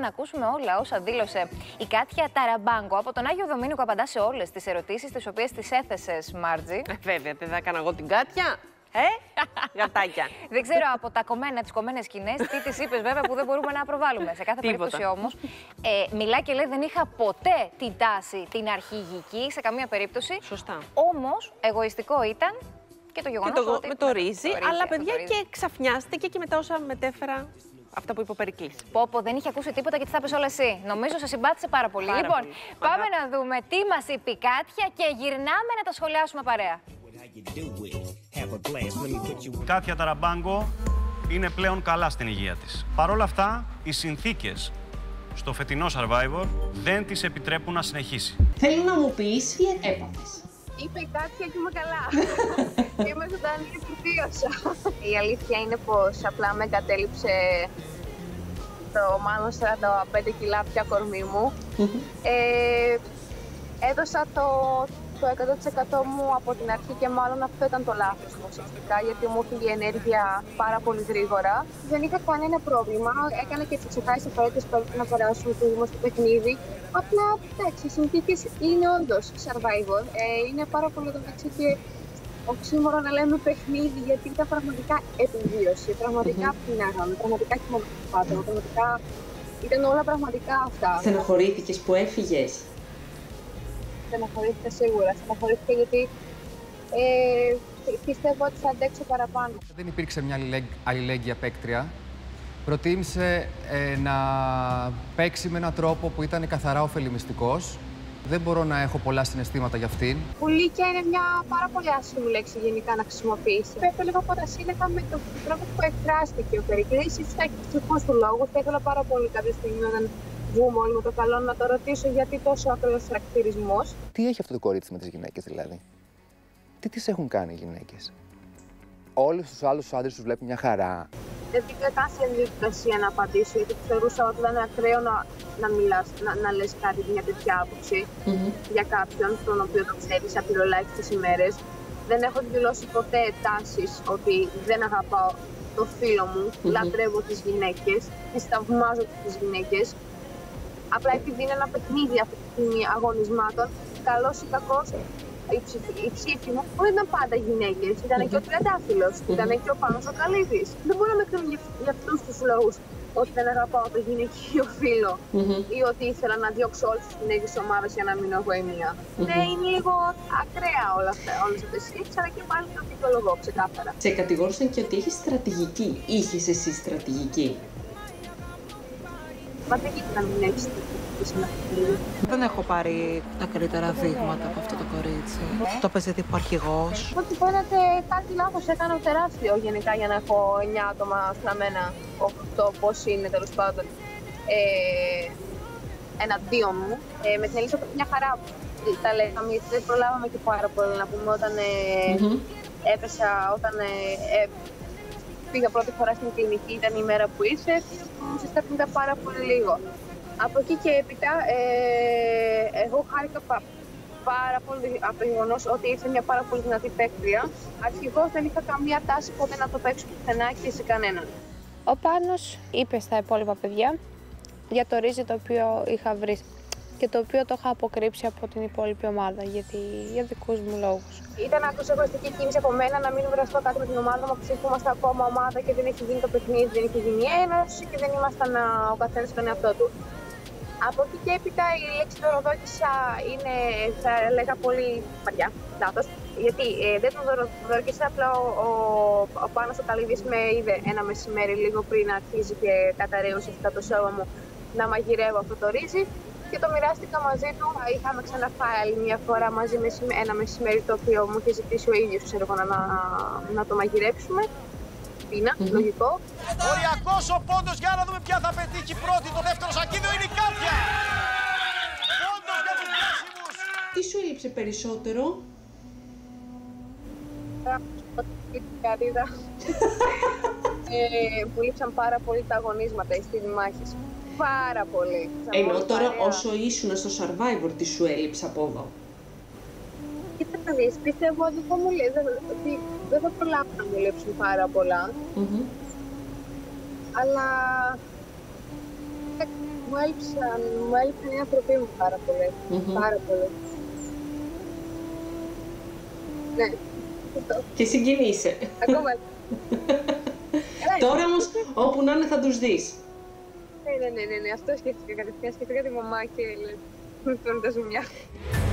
να ακούσουμε όλα όσα δήλωσε η Κάτια Ταραμπάνκο. Από τον Άγιο Δομήνικο απαντά σε όλες τις ερωτήσεις τις οποίες τις έθεσες, Μάρτζη. Βέβαια, δεν θα έκανα εγώ την Κάτια. Γατάκια. Δεν ξέρω από τις κομμένες σκηνές τι της είπες, βέβαια, που δεν μπορούμε να προβάλλουμε. Σε κάθε περίπτωση όμως, μιλά και λέει δεν είχα ποτέ την τάση την αρχηγική σε καμία περίπτωση. Σωστά. Όμως, εγωιστικό ήταν και το γεγονός ότι... Με το ρύζι, αλλά παιδιά και ξαφνιάστηκε και μετά όσα μετέφερα αυτά που είπε ο Περικλής. Πόπο, δεν είχε ακούσει τίποτα και τι θα πες όλα εσύ. Νομίζω σε συμπάθησε πάρα πολύ. Λοιπόν, πάμε να δούμε τι μας είπε η Κάτια και γυρνάμε να τα σχολιάσουμε παρέα. Η Κάτια Ταραμπάνκο είναι πλέον καλά στην υγεία της. Παρ' όλα αυτά, οι συνθήκες στο φετινό Survivor δεν της επιτρέπουν να συνεχίσει. Θέλω να μου πεις τι έπαθες. Είπε η Κάτια και είμαι καλά. Είμαι ζωντανή και επιβίωσα. Η αλήθεια είναι πως απλά με εγκατέλειψε το μάλλον 45 κιλά πια κορμί μου. Έδωσα το 100% μου από την αρχή και μάλλον αυτό ήταν το λάθος μου ουσιαστικά, γιατί μου έφυγε η ενέργεια πάρα πολύ γρήγορα. Δεν είχα κανένα πρόβλημα, έκανα και τις εξετάσεις απαραίτητες που έπρεπε να περάσουμε που ήμουν στο παιχνίδι. Απλά, εντάξει, οι συνθήκες είναι όντως Survivor, είναι πάρα πολύ εντάξει και οξύμορο να λέμε παιχνίδι, γιατί ήταν πραγματικά επιβίωση, πραγματικά πεινάγαμε, πραγματικά κοιμόμαστε, πραγματικά ήταν όλα πραγματικά αυτά. Στεναχωρήθηκες που έφυγες? Στεναχωρήθηκα σίγουρα. Στεναχωρήθηκα γιατί πιστεύω ότι θα αντέξω παραπάνω. Δεν υπήρξε μια αλληλέγγυα παίκτρια. Προτίμησε να παίξει με έναν τρόπο που ήταν καθαρά ωφελημιστικός. Δεν μπορώ να έχω πολλά συναισθήματα για αυτήν. Πουλίκια είναι μια πάρα πολύ άσχημη λέξη γενικά να χρησιμοποιήσει. Πρέπει λίγο από τα σύλλογα με τον τρόπο που εκφράστηκε ο Περικλής. Ίσως θα έχει τους δικούς του λόγους. Θα ήθελα πάρα πολύ κάποια στιγμή όταν βγούμε όλοι με το καλό να το ρωτήσω γιατί τόσο ακραίος χαρακτηρισμός. Τι έχει αυτό το κορίτσι με τις γυναίκες δηλαδή? Τι τις έχουν κάνει οι γυναίκες? Όλους τους άλλους άντρες τους βλέπει μια χαρά. Δεν την κατάσταση διαδικασία να απαντήσω, γιατί θεωρούσα ότι ήταν ακραίο να μιλάς, να λες κάτι για τέτοια άποψη για κάποιον, τον οποίο τον ξέρεις από ελάχιστες ημέρες. Δεν έχω δηλώσει ποτέ τάσεις ότι δεν αγαπάω το φίλο μου, λατρεύω τις γυναίκες, τις θαυμάζω τις γυναίκες. Απλά επειδή είναι ένα παιχνίδι αυτή τη στιγμή αγωνισμάτων, καλός ή κακός, η ψήφη μου δεν ήταν πάντα γυναίκες. Ήταν και ο Τριαντάφυλλος, ήταν και ο Πάνος ο Καλύβης. Δεν μπορώ να με κρίνω για αυτούς τους λόγους ότι δεν αγαπάω το γυναικείο φίλο ή ότι ήθελα να διώξω όλες τις γυναίκες της ομάδας για να μείνω εγώ η μία. Ναι, είναι λίγο ακραία όλες αυτές οι σκέψεις, αλλά και πάλι το δικαιολογώ ξεκάθαρα. Σε κατηγόρησαν και ότι έχεις στρατηγική. Είχες εσύ στρατηγική? Μα δεν γίνεται να μην έχεις στρατηγική σε ένα παιχνίδι. Δεν έχω πάρει τα καλύτερα δείγματα από αυτό το κορίτσι. Το παίζει τύπου αρχηγός. Ό,τι φαίνεται κάτι λάθος έκανα τεράστιο γενικά για να έχω 9 άτομα στραμμένα, 8 πώς είναι τέλος πάντων εναντίον μου. Με την Ελίσσα μια χαρά τα λέγαμε, γιατί δεν προλάβαμε και πάρα πολύ να πούμε όταν έπεσα, όταν πήγα πρώτη φορά στην κλινική, ήταν η μέρα που ήρθε, μου συστάθηκα πάρα πολύ λίγο. Από εκεί και έπειτα, εγώ χάρηκα πάρα πολύ από το γεγονός ότι ήρθε μια πάρα πολύ δυνατή παίκτρια. Αρχηγώς δεν είχα καμία τάση ποτέ να το παίξω πουθενά και σε κανέναν. Ο Πάνος είπε στα υπόλοιπα παιδιά για το ρύζι το οποίο είχα βρει και το οποίο το είχα αποκρύψει από την υπόλοιπη ομάδα, για δικούς μου λόγους. Ήταν άκουσα εγωιστική κίνηση από μένα να μην βραστώ κάτι με την ομάδα μου, που είμαστε ακόμα ομάδα και δεν έχει γίνει το παιχνίδι, δεν έχει γίνει ένωση και δεν ήμασταν ο καθένας στον εαυτό του. Από εκεί και έπειτα η λέξη δωροδόκησα είναι, θα έλεγα, πολύ βαριά, λάθος. Γιατί δεν τον δωροδόκησα, απλά ο Πάνος ο Καλύβης με είδε ένα μεσημέρι λίγο πριν να αρχίζει και καταραίωσε αυτά το σώμα μου να μαγειρεύω αυτό το ρύζι. Και το μοιράστηκα μαζί του. Είχαμε ξαναφάει άλλη μια φορά μαζί με ένα μεσημέρι το οποίο μου είχε ζητήσει ο ίδιος, ξέρω εγώ, να το μαγειρέψουμε. Πίνα, λογικό. Οριακός ο πόντος, για να δούμε ποια θα πετύχει πρώτη. Το δεύτερο σακίδιο είναι η Κάτια. Πόντος για τους διάσημους. Τι σου έλειψε περισσότερο? Την καρύδα. Που λείψαν πάρα πολύ τα αγωνίσματα στις μάχες. Πάρα πολύ. Ενώ τώρα όσο ήσουν στο Survivor, τι σου έλειψε από εδώ? Κοίτα να δεις, πιστεύω ότι δεν θα προλάβω να μου λείψουν πάρα πολλά. Αλλά Μου έλειψαν οι άνθρωποι μου πάρα πολύ. Πάρα πολύ. Ναι. Και συγκινείσαι. Ακόμα. Τώρα όμως, όπου να είναι θα τους δεις. Ναι. Αυτό σκέφτηκα κατευθείαν. Σκέφτηκα τη μαμά και λέω, τα ζουμιά.